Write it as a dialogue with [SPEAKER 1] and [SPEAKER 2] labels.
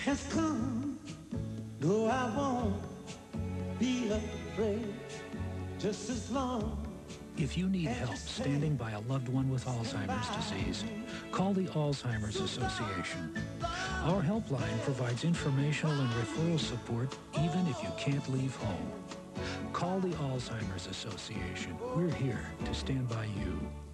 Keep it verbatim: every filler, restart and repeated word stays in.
[SPEAKER 1] has come, though I won't be afraid just as long.
[SPEAKER 2] If you need help standing by a loved one with Alzheimer's disease, call the Alzheimer's Association. Our helpline provides informational and referral support even if you can't leave home. Call the Alzheimer's Association. We're here to stand by you.